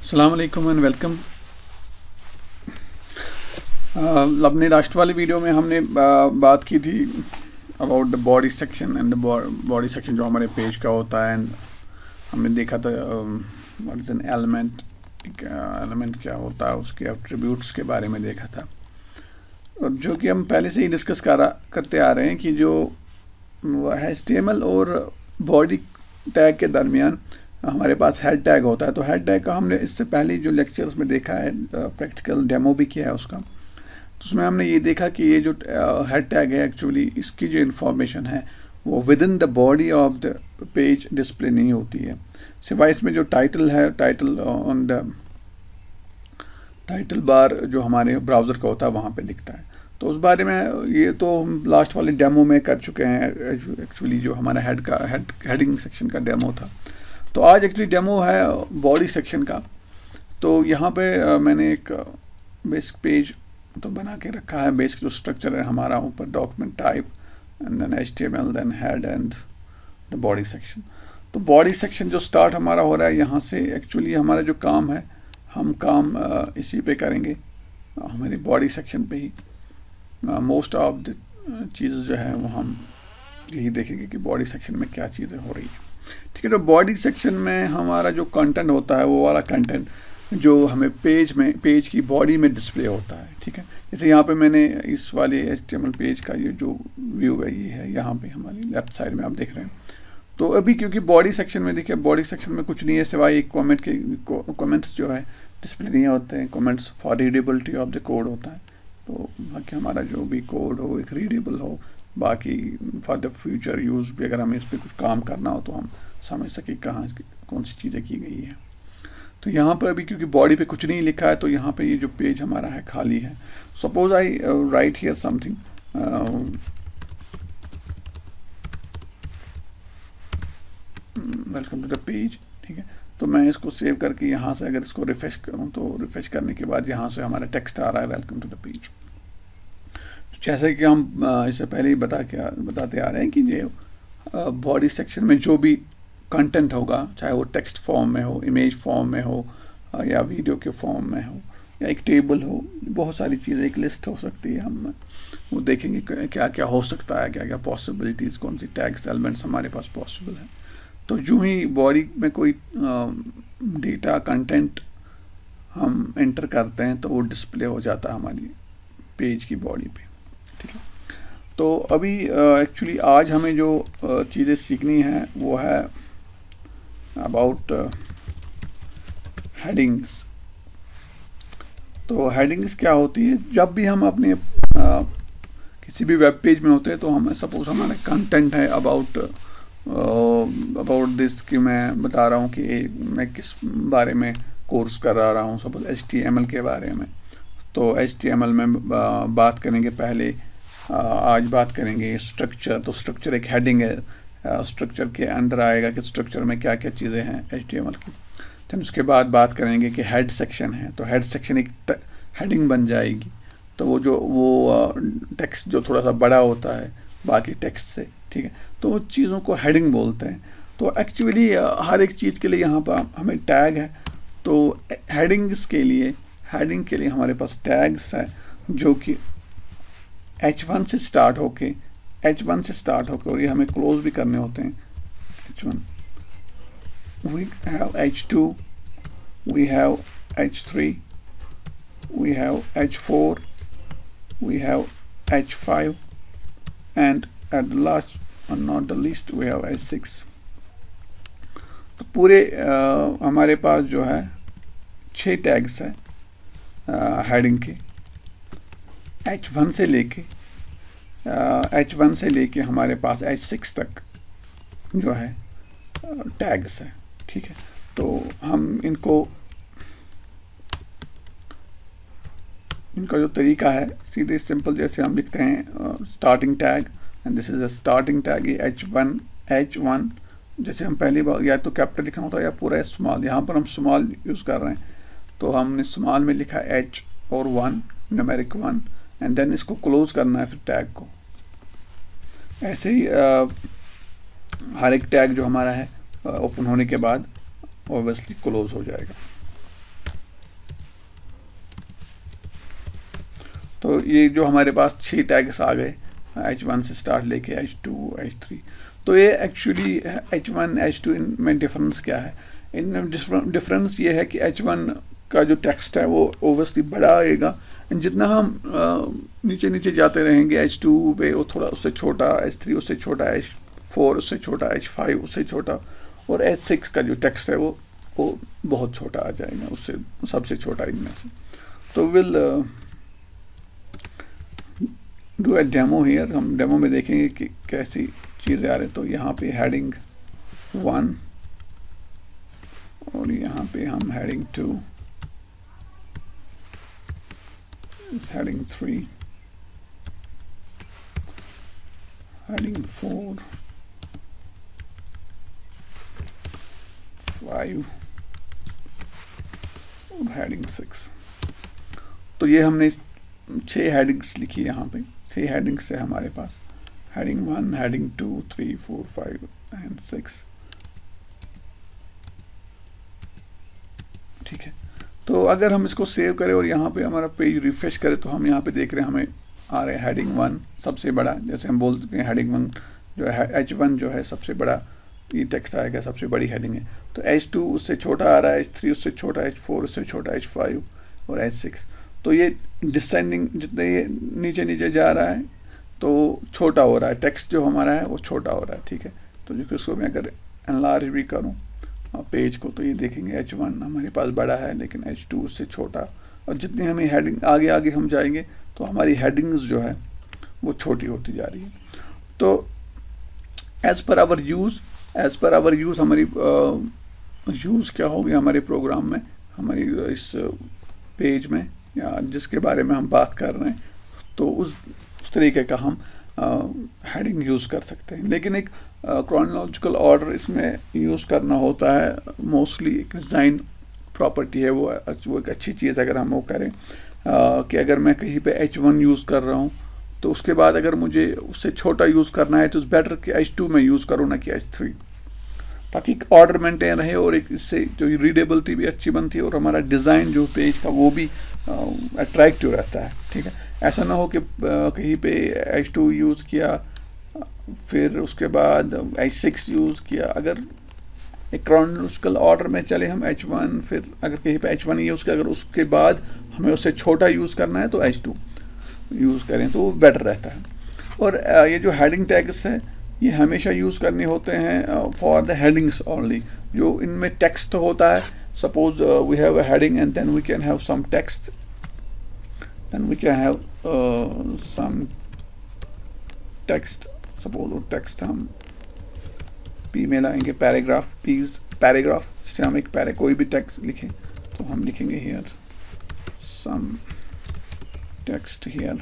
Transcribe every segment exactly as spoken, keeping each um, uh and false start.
अस्सलाम वालेकुम and welcome. अपने लास्ट वाली वीडियो में हमने uh, बात की थी about the body section and the body section जो हमारे पेज का होता है। एंड हमने देखा था व्हाट इज एन एलिमेंट, एक एलिमेंट क्या होता है, उसके एट्रीब्यूट्स के बारे में देखा था। और जो कि हम पहले से ही डिस्कस करा करते आ रहे हैं कि जो एच टी एम एल और बॉडी टैग के दरमियान हमारे पास हेड टैग होता है। तो हेड टैग का हमने इससे पहले जो लेक्चर्स में देखा है, प्रैक्टिकल डेमो भी किया है उसका। तो उसमें हमने ये देखा कि ये जो हेड टैग है एक्चुअली इसकी जो इन्फॉर्मेशन है वो within the body of the page display नहीं होती है, सिवाय इसमें जो टाइटल है, title on the title bar जो हमारे ब्राउज़र का होता है वहाँ पे दिखता है। तो उस बारे में ये तो हम लास्ट वाले डेमो में कर चुके हैं। एक्चुअली जो हमारा हेड का हेड हेडिंग सेक्शन का डेमो था, तो आज एक्चुअली डेमो है बॉडी सेक्शन का। तो यहाँ पे आ, मैंने एक बेसिक पेज तो बना के रखा है। बेसिक जो स्ट्रक्चर है हमारा ऊपर document type and then H T M L, then head and the body section. तो बॉडी सेक्शन जो स्टार्ट हमारा हो रहा है यहाँ से, एक्चुअली हमारा जो काम है हम काम आ, इसी पे करेंगे, हमारी बॉडी सेक्शन पे ही। मोस्ट ऑफ द चीज़ें जो है वो हम यही देखेंगे कि बॉडी सेक्शन में क्या चीज़ें हो रही है। ठीक है, तो बॉडी सेक्शन में हमारा जो कंटेंट होता है वो वाला कंटेंट जो हमें पेज में पेज की बॉडी में डिस्प्ले होता है। ठीक है, जैसे यहाँ पे मैंने इस वाले H T M L page का ये जो व्यू है ये है, यहाँ पे हमारी लेफ्ट साइड में आप देख रहे हैं। तो अभी क्योंकि बॉडी सेक्शन में देखिए, बॉडी सेक्शन में कुछ नहीं है सिवाय एक कॉमेंट के कॉमेंट्स जो है डिस्प्ले नहीं होते हैं। Comments for readability of the code होता है। तो बाकी हमारा जो भी कोड हो एक रीडेबल हो, बाकी फॉर द फ्यूचर यूज़ भी अगर हमें इस पर कुछ काम करना हो तो हम समझ सके कहाँ कौन सी चीज़ें की गई है। तो यहाँ पर अभी क्योंकि बॉडी पे कुछ नहीं लिखा है तो यहाँ पे ये जो पेज हमारा है खाली है। Suppose I write here something, welcome to the page. ठीक है, तो मैं इसको सेव करके यहाँ से अगर इसको रिफ्रेश करूँ तो रिफ्रेश करने के बाद यहाँ से हमारा टेक्स्ट आ रहा है वेलकम टू द पेज। जैसे कि हम इससे पहले ही बता के बताते आ रहे हैं कि ये बॉडी सेक्शन में जो भी कंटेंट होगा, चाहे वो टेक्स्ट फॉर्म में हो, इमेज फॉर्म में हो, या वीडियो के फॉर्म में हो, या एक टेबल हो, बहुत सारी चीज़ें, एक लिस्ट हो सकती है। हम वो देखेंगे क्या क्या हो सकता है, क्या क्या पॉसिबिलिटीज़, कौन सी टैग्स एलिमेंट्स हमारे पास पॉसिबल है। तो यूँ ही बॉडी में कोई डेटा कंटेंट हम एंटर करते हैं तो वो डिस्प्ले हो जाता है हमारी पेज की बॉडी पे। ठीक है, तो अभी एक्चुअली uh, आज हमें जो uh, चीज़ें सीखनी है वो है अबाउट हेडिंग्स। तो हेडिंग्स क्या होती है? जब भी हम अपने uh, किसी भी वेब पेज में होते हैं तो हमें सपोज हमारा कंटेंट है अबाउट अबाउट दिस कि मैं बता रहा हूँ कि मैं किस बारे में कोर्स कर रहा हूँ, suppose H T M L के बारे में। तो एच टी एम एल में uh, बात करेंगे पहले। आज बात करेंगे स्ट्रक्चर। तो स्ट्रक्चर एक हेडिंग है, स्ट्रक्चर के अंडर आएगा कि स्ट्रक्चर में क्या क्या चीज़ें हैं एच टी एम एल की। फिर उसके बाद बात करेंगे कि हेड सेक्शन है, तो हेड सेक्शन एक हेडिंग बन जाएगी। तो वो जो वो टेक्स्ट जो थोड़ा सा बड़ा होता है बाकी टेक्स्ट से, ठीक है, तो वो चीज़ों को हेडिंग बोलते हैं। तो एक्चुअली हर एक चीज़ के लिए यहाँ पर हमें टैग है। तो हेडिंग्स के लिए हेडिंग के लिए हमारे पास टैग्स है जो कि एच वन से स्टार्ट होके एच वन से स्टार्ट होके और ये हमें क्लोज भी करने होते हैं। H one, we have H two, we have H three, we have H four, we have H five and at the last और not the least we have H six. तो पूरे uh, हमारे पास जो है छः टैग्स हैं heading uh, के। H one से लेके एच वन से लेके हमारे पास एच सिक्स तक जो है टैग्स है। ठीक है, तो हम इनको इनका जो तरीका है सीधे सिंपल, जैसे हम लिखते हैं starting tag and this is a starting tag. ये एच वन एच वन जैसे हम पहली बार या तो कैपिटल लिखना होता है या पूरा स्मॉल। यहाँ पर हम स्मॉल यूज़ कर रहे हैं तो हमने स्मॉल में लिखा एच और one, numeric one, and then इसको क्लोज करना है फिर टैग को। ऐसे ही आ, हर एक टैग जो हमारा है ओपन होने के बाद ऑब्वियसली क्लोज हो जाएगा। तो ये जो हमारे पास छः टैग्स आ गए एच वन से स्टार्ट लेके एच टू एच थ्री, तो ये actually H one H two इनमें डिफरेंस क्या है? इनमें डिफरेंस ये है कि एच वन का जो टेक्स्ट है वो ओबियसली बड़ा आएगा, जितना हम आ, नीचे नीचे जाते रहेंगे एच टू पे वो थोड़ा उससे छोटा, एच थ्री उससे छोटा, एच फोर उससे छोटा, एच फाइव उससे छोटा, और एच सिक्स का जो टेक्स्ट है वो वो बहुत छोटा आ जाएगा, उससे सबसे छोटा इनमें से। तो will do a demo here, हम डेमो में देखेंगे कि कैसी चीज़ें आ रही। तो यहाँ पे हेडिंग वन और यहाँ पे हम heading two, heading three, heading four, five और हेडिंग सिक्स। तो ये हमने छः हेडिंग्स लिखी है यहाँ पे, छः हेडिंग्स है हमारे पास, heading one, heading two, three, four, five and six. ठीक है, तो अगर हम इसको सेव करें और यहाँ पे हमारा पेज रिफ्रेश करें तो हम यहाँ पे देख रहे हैं हमें आ रहे हैं हेडिंग वन सबसे बड़ा, जैसे हम बोलते हैं हेडिंग वन जो है एच वन जो है सबसे बड़ा ये टेक्स्ट आएगा, सबसे बड़ी हेडिंग है। तो एच टू उससे छोटा आ रहा है, एच थ्री उससे छोटा, एच फोर उससे छोटा, एच फाइव और एच सिक्स। तो ये डिसेंडिंग जितने ये नीचे नीचे जा रहा है तो छोटा हो रहा है, टेक्स्ट जो हमारा है वो छोटा हो रहा है। ठीक है, तो जो इसको मैं अगर एनलार्ज भी करूँ पेज को तो ये देखेंगे एच वन हमारे पास बड़ा है लेकिन एच टू उससे छोटा, और जितनी हमें हेडिंग आगे आगे हम जाएंगे तो हमारी हेडिंग्स जो है वो छोटी होती जा रही है। तो as per our use as per our use हमारी यूज़ क्या होगी हमारे प्रोग्राम में, हमारी इस पेज में या जिसके बारे में हम बात कर रहे हैं, तो उस उस तरीके का हम हेडिंग यूज़ कर सकते हैं। लेकिन एक क्रोनोलॉजिकल ऑर्डर इसमें यूज़ करना होता है, मोस्टली एक डिज़ाइन प्रॉपर्टी है, वो वो एक अच्छी चीज़ अगर हम वो करें uh, कि अगर मैं कहीं पे एच वन यूज़ कर रहा हूँ तो उसके बाद अगर मुझे उससे छोटा यूज़ करना है तो इट्स बेटर कि एच टू में यूज़ करूँ ना कि एच थ्री, ताकि एक ऑर्डर मेंटेन रहे और एक इससे जो रीडेबिलिटी भी अच्छी बनती है और हमारा डिज़ाइन जो पेज का वो भी अट्रैक्टिव रहता है। ठीक है, ऐसा ना हो कि कहीं पे एच टू यूज़ किया फिर उसके बाद एच सिक्स यूज़ किया, अगर एक क्रोनोलॉजिकल ऑर्डर में चले हम एच वन, फिर अगर कहीं पे एच वन यूज़ किया अगर उसके बाद हमें उससे छोटा यूज़ करना है तो एच टू यूज़ करें तो वो बेटर रहता है। और ये जो हेडिंग टैग्स है ये हमेशा यूज़ करने होते हैं फॉर द हेडिंग्स ओनली, जो इनमें टेक्स्ट होता है। Suppose we have a heading and then we can have some text, then we can have some text, suppose वो टेक्स्ट हम पी में लाएंगे, पैराग्राफ, पीज पैराग्राफ, जिससे हम एक पैरा कोई भी टेक्स्ट लिखें तो हम लिखेंगे here some text here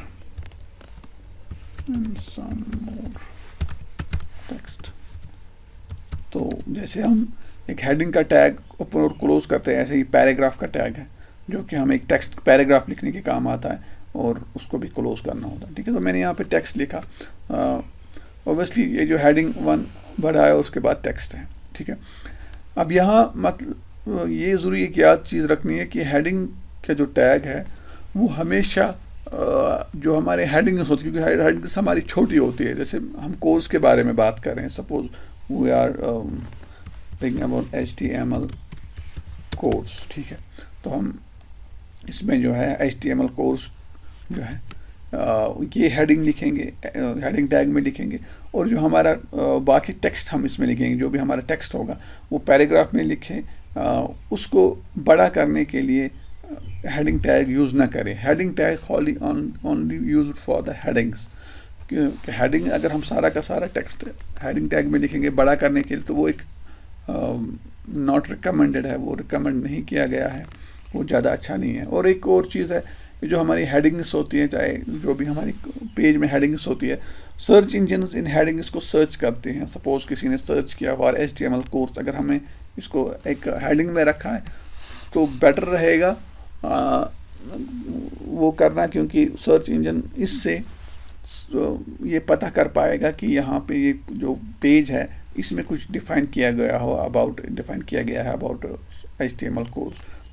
and some more text. तो जैसे हम एक हेडिंग का टैग ओपन और क्लोज करते हैं, ऐसे ही पैराग्राफ का टैग है जो कि हमें एक टेक्स्ट पैराग्राफ लिखने के काम आता है और उसको भी क्लोज करना होता है। ठीक है, तो मैंने यहाँ पे टेक्स्ट लिखा, ऑब्वियसली ये जो हेडिंग वन बड़ा है उसके बाद टेक्स्ट है। ठीक है, अब यहाँ मतलब ये ज़रूरी एक याद चीज़ रखनी है कि हेडिंग का जो टैग है वो हमेशा जो हमारे हेडिंग्स होती है, क्योंकि हेडिंग्स हमारी छोटी होती है। जैसे हम कोर्स के बारे में बात कर रहे हैं, suppose we are talking about H T M L course. ठीक है, तो हम इसमें जो है H T M L course जो है uh, ये हेडिंग लिखेंगे, हेडिंग टैग में लिखेंगे, और जो हमारा uh, बाकी टेक्स्ट हम इसमें लिखेंगे, जो भी हमारा टेक्स्ट होगा वो पैराग्राफ में लिखें। uh, उसको बड़ा करने के लिए हेडिंग टैग यूज़ ना करें। Heading tag only only use for the headings. Heading अगर हम सारा का सारा टेक्स्ट हेडिंग टैग में लिखेंगे बड़ा करने के लिए तो वो एक नॉट रिकमेंडेड है, वो रिकमेंड नहीं किया गया है, वो ज़्यादा अच्छा नहीं है। और एक और चीज़ है, जो हमारी हेडिंग्स होती हैं, चाहे जो भी हमारी पेज में हेडिंग्स होती है, सर्च इंजन्स इन हेडिंग्स को सर्च करते हैं। सपोज किसी ने सर्च किया for H T M L course, अगर हमें इसको एक हेडिंग में रखा है तो बेटर रहेगा आ, वो करना, क्योंकि सर्च इंजन इससे ये पता कर पाएगा कि यहाँ पे ये जो पेज है इसमें कुछ डिफ़ाइन किया गया हो, अबाउट डिफ़ाइन किया गया है about H T M L course.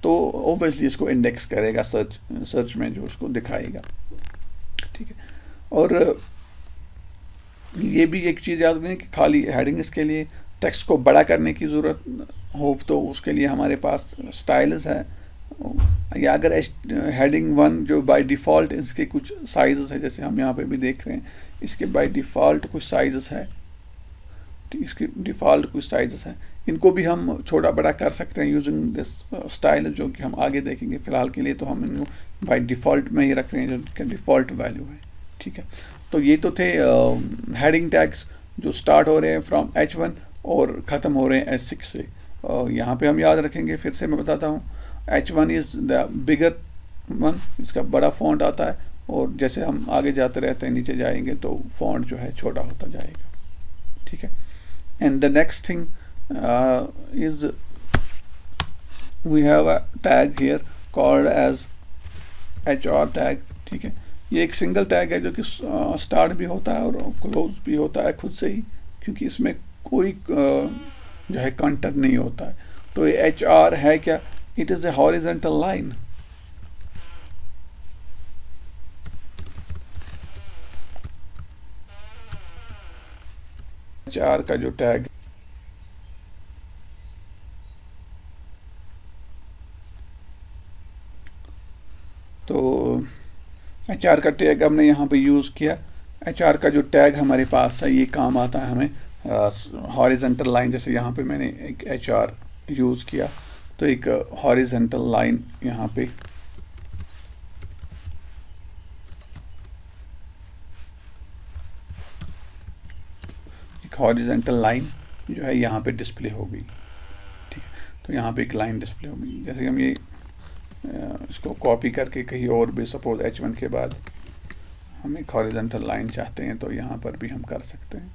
तो ओबियसली इसको इंडेक्स करेगा सर्च सर्च में जो उसको दिखाएगा, ठीक है। और ये भी एक चीज़ याद रखनी कि खाली हेडिंग्स के लिए टेक्स्ट को बड़ा करने की ज़रूरत हो तो उसके लिए हमारे पास स्टाइल्स है, या अगर हेडिंग वन जो बाय डिफ़ॉल्ट इसके कुछ साइज़ है, जैसे हम यहाँ पे भी देख रहे हैं इसके बाय डिफ़ॉल्ट कुछ साइज़ है, इसके डिफ़ॉल्ट कुछ साइज़ हैं, इनको भी हम छोटा बड़ा कर सकते हैं यूजिंग दिस स्टाइल, जो कि हम आगे देखेंगे। फ़िलहाल के लिए तो हम इनको बाय डिफ़ॉल्ट में ही रख रहे हैं जो इनका डिफ़ॉल्ट वैल्यू है, ठीक है। तो ये तो थे हेडिंग टैग्स जो स्टार्ट हो रहे हैं फ्रॉम एच वन और ख़त्म हो रहे हैं एच सिक्स से। uh, यहाँ पे हम याद रखेंगे, फिर से मैं बताता हूँ, H one is the bigger one, इसका बड़ा फॉन्ट आता है, और जैसे हम आगे जाते रहते हैं नीचे जाएंगे तो फॉन्ट जो है छोटा होता जाएगा, ठीक है। And the next thing uh, is we have a tag here called as H R tag, ठीक है। ये एक सिंगल टैग है जो कि स्टार्ट भी होता है और क्लोज भी होता है खुद से ही, क्योंकि इसमें कोई uh, जो है कंटेंट नहीं होता है। तो ये एच आर है क्या? It is a horizontal line. H R का जो टैग तो एच आर का टैग हमने यहाँ पे यूज़ किया। एच आर का जो टैग हमारे पास है ये काम आता है हमें हॉरिजॉन्टल लाइन, जैसे यहाँ पे मैंने एक एच आर यूज़ किया तो एक हॉरिजॉन्टल लाइन यहाँ पे हॉरिजॉन्टल लाइन जो है यहाँ पे डिस्प्ले होगी, ठीक है। तो यहाँ पे एक लाइन डिस्प्ले होगी। जैसे हम ये इसको कॉपी करके कहीं और भी, सपोज एच वन के बाद हम एक हॉरिजॉन्टल लाइन चाहते हैं तो यहाँ पर भी हम कर सकते हैं।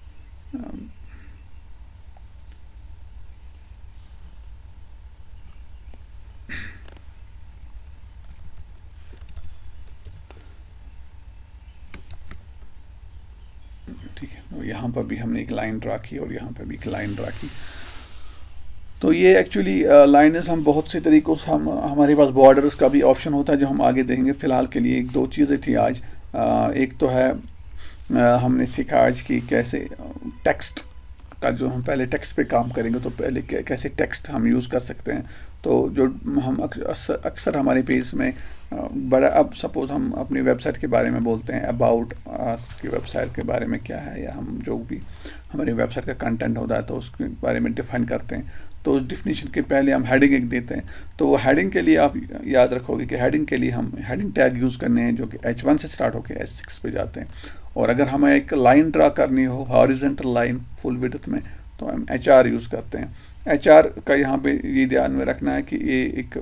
ठीक है, तो यहाँ पर भी हमने एक लाइन ड्रा की और यहाँ पर भी एक लाइन ड्रा की। तो ये एक्चुअली लाइनर्स हम बहुत से तरीक़ों से, हम हमारे पास बॉर्डर्स का भी ऑप्शन होता है जो हम आगे देखेंगे। फ़िलहाल के लिए एक दो चीज़ें थी आज। आ, एक तो है आ, हमने सीखा आज कि कैसे टेक्स्ट का, जो हम पहले टेक्स्ट पे काम करेंगे तो पहले कैसे टेक्स्ट हम यूज़ कर सकते हैं। तो जो हम अक्सर हमारे पेज में बड़ा, अब सपोज़ हम अपनी वेबसाइट के बारे में बोलते हैं, अबाउट अस की वेबसाइट के बारे में क्या है, या हम जो भी हमारी वेबसाइट का कंटेंट होता है तो उसके बारे में डिफ़ाइन करते हैं। तो उस डिफिनीशन के पहले हम हेडिंग एक देते हैं। तो वो हेडिंग के लिए आप याद रखोगे कि हेडिंग के लिए हम हेडिंग टैग यूज़ करने हैं जो कि एच वन से स्टार्ट होकर एच सिक्स पे जाते हैं। और अगर हमें एक लाइन ड्रा करनी हो हॉरिजॉन्टल लाइन फुल विड्थ में तो हम एच आर यूज़ करते हैं। एच आर का यहाँ पे ये ध्यान में रखना है कि ये एक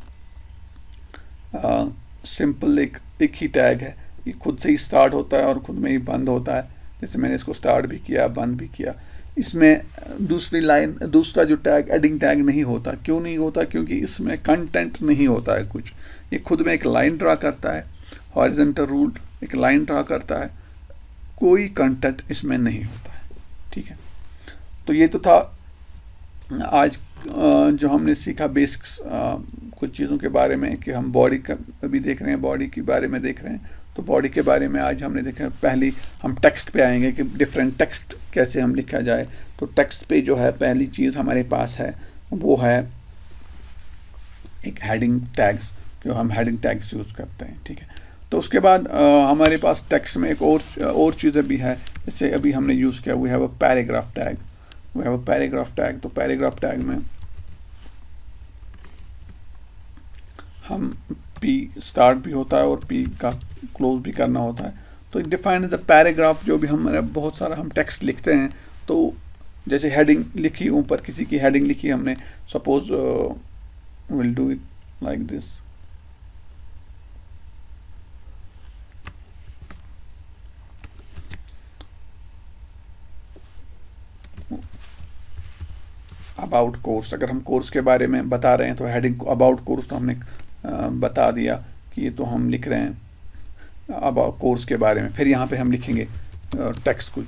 सिंपल एक एक ही टैग है, ये खुद से ही स्टार्ट होता है और खुद में ही बंद होता है। जैसे मैंने इसको स्टार्ट भी किया, बंद भी किया। इसमें दूसरी लाइन, दूसरा जो टैग एडिंग टैग नहीं होता। क्यों नहीं होता? क्योंकि इसमें कंटेंट नहीं होता है कुछ। ये खुद में एक लाइन ड्रा करता है, हॉरिजॉन्टल रूल एक लाइन ड्रा करता है, कोई कंटेंट इसमें नहीं होता है, ठीक है। तो ये तो था आज जो हमने सीखा बेसिक्स कुछ चीज़ों के बारे में, कि हम बॉडी का अभी देख रहे हैं, बॉडी के बारे में देख रहे हैं। तो बॉडी के बारे में आज हमने देखा। पहली हम टेक्स्ट पे आएंगे कि डिफरेंट टेक्स्ट कैसे हम लिखा जाए। तो टेक्स्ट पे जो है पहली चीज़ हमारे पास है वो है एक हेडिंग टैग्स, जो हम हेडिंग टैग्स यूज़ करते हैं, ठीक है। तो उसके बाद आ, हमारे पास टेक्स्ट में एक और और चीज़ें भी है। जैसे अभी हमने यूज़ किया we have a paragraph tag, we have a paragraph tag. तो पैराग्राफ टैग में हम पी स्टार्ट भी होता है और पी का क्लोज भी करना होता है। तो डिफाइन द पैराग्राफ, जो भी हमारे बहुत सारा हम टेक्स्ट लिखते हैं तो जैसे हेडिंग लिखी, ऊपर किसी की हेडिंग लिखी हमने, suppose will do it like this. About course, अगर हम कोर्स के बारे में बता रहे हैं तो हेडिंग अबाउट कोर्स तो हमने आ, बता दिया कि ये तो हम लिख रहे हैं अबाउट कोर्स के बारे में। फिर यहाँ पे हम लिखेंगे टेक्स्ट कुछ,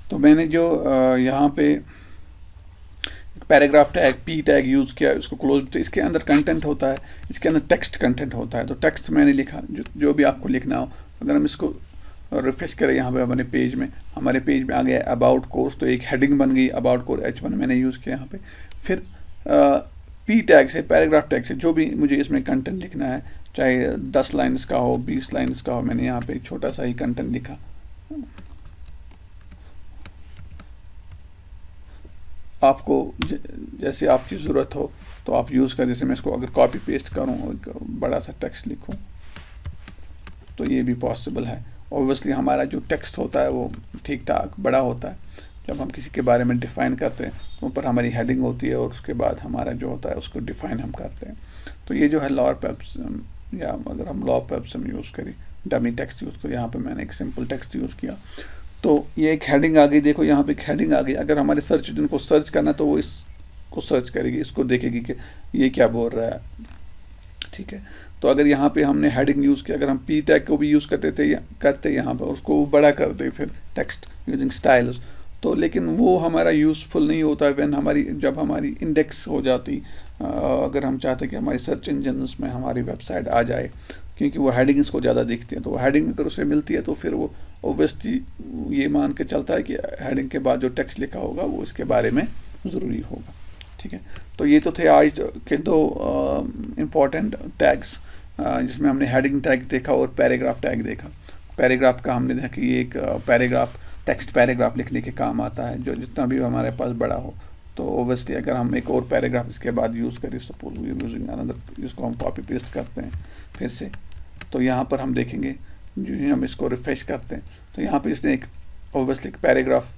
तो मैंने जो यहाँ पे paragraph tag P tag use किया, उसको क्लोज, तो इसके अंदर कंटेंट होता है, इसके अंदर टेक्स्ट कंटेंट होता है। तो टेक्स्ट मैंने लिखा, जो जो भी आपको लिखना हो। अगर हम इसको रिफ्रेश करें यहाँ पे अपने पेज में, हमारे पेज में आ गया अबाउट कोर्स, तो एक हेडिंग बन गई अबाउट कोर्स एच वन मैंने यूज़ किया यहाँ पे। फिर पी टैग से, पैराग्राफ टैग से जो भी मुझे इसमें कंटेंट लिखना है, चाहे दस लाइन्स का हो, बीस लाइन्स का हो, मैंने यहाँ पे एक छोटा सा ही कंटेंट लिखा। आपको जैसे आपकी ज़रूरत हो तो आप यूज़ करें। जैसे मैं इसको अगर कॉपी पेस्ट करूँ, बड़ा सा टेक्स्ट लिखूँ, तो ये भी पॉसिबल है। ऑब्वियसली हमारा जो टेक्स्ट होता है वो ठीक ठाक बड़ा होता है। जब हम किसी के बारे में डिफ़ाइन करते हैं तो ऊपर हमारी हेडिंग होती है और उसके बाद हमारा जो होता है उसको डिफ़ाइन हम करते हैं। तो ये जो है लॉर पेप्स, या अगर हम लॉर पेप्स हम यूज़ करें, डमी टेक्स्ट यूज़, तो यहाँ पे मैंने एक सिंपल टेक्स्ट यूज़ किया, तो ये एक हेडिंग आ गई। देखो यहाँ पे एक हेडिंग आ गई। अगर हमारे सर्च इंजन को सर्च करना तो वो इसको सर्च करेगी, इसको देखेगी कि ये क्या बोल रहा है, ठीक है। तो अगर यहाँ पे हमने हेडिंग यूज़ किया, अगर हम पी टैग को भी यूज़ करते थे या करते यहाँ पर, उसको बड़ा करते फिर टेक्स्ट यूजिंग स्टाइल्स, तो लेकिन वो हमारा यूज़फुल नहीं होता है। व्हेन हमारी जब हमारी इंडेक्स हो जाती, अगर हम चाहते कि हमारी सर्च इंजन में हमारी वेबसाइट आ जाए, क्योंकि वो हेडिंग्स को ज़्यादा दिखती है, तो वो हेडिंग अगर उसे मिलती है तो फिर वो ओब्वियसली ये मान के चलता है कि हेडिंग के बाद जो टेक्स्ट लिखा होगा वो इसके बारे में ज़रूरी होगा, ठीक है। तो ये तो थे आज के दो इम्पॉर्टेंट टैग्स, जिसमें हमने हेडिंग टैग देखा और पैराग्राफ टैग देखा। पैराग्राफ का हमने देखा कि ये एक पैराग्राफ, टेक्स्ट पैराग्राफ लिखने के काम आता है, जो जितना भी हमारे पास बड़ा हो। तो ओब्वियसली अगर हम एक और पैराग्राफ इसके बाद यूज़ करें, suppose we are using another, जिसको हम कॉपी पेस्ट करते हैं फिर से, तो यहाँ पर हम देखेंगे जो ही हम इसको रिफ्रेश करते हैं तो यहाँ पे इसने एक ऑब्वियसली एक पैराग्राफ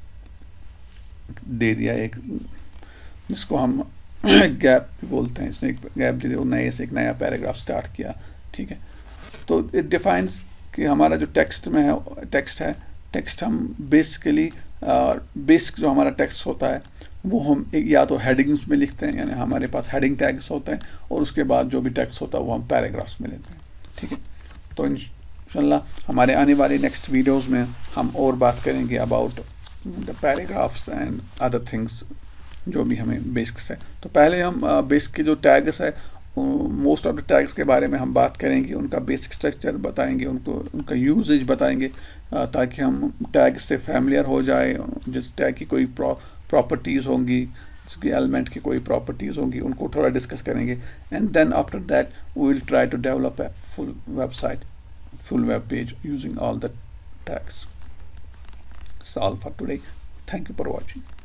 दे दिया, एक जिसको हम गैप भी बोलते हैं। इसने एक गैप दे दिया और नए से एक नया पैराग्राफ स्टार्ट किया, ठीक है। तो इट डिफाइंस कि हमारा जो टेक्स्ट में है, टेक्स्ट है, टेक्स्ट हम बेसिकली बेसिक जो हमारा टेक्स्ट होता है वो हम एक या तो हेडिंग्स में लिखते हैं, यानी हमारे पास हेडिंग टैग्स होते हैं, और उसके बाद जो भी टेक्स्ट होता है वो हम पैराग्राफ्स में लेते हैं, ठीक है। तो इंशाल्लाह हमारे आने वाले नेक्स्ट वीडियोस में हम और बात करेंगे about the paragraphs and other things जो भी हमें बेसिक्स है। तो पहले हम बेसिक के जो टैग्स है, मोस्ट ऑफ द टैग्स के बारे में हम बात करेंगे, उनका बेसिक स्ट्रक्चर बताएंगे, उनको उनका यूजेज बताएंगे, ताकि हम टैग से फैमिलियर हो जाए। जिस टैग की कोई प्रॉपर्टीज़ होंगी, उसकी एलिमेंट की कोई प्रॉपर्टीज़ होंगी, उनको थोड़ा डिस्कस करेंगे। And then after that we will try to develop a full website, full web page using all the tags. That's all for today. Thank you for watching.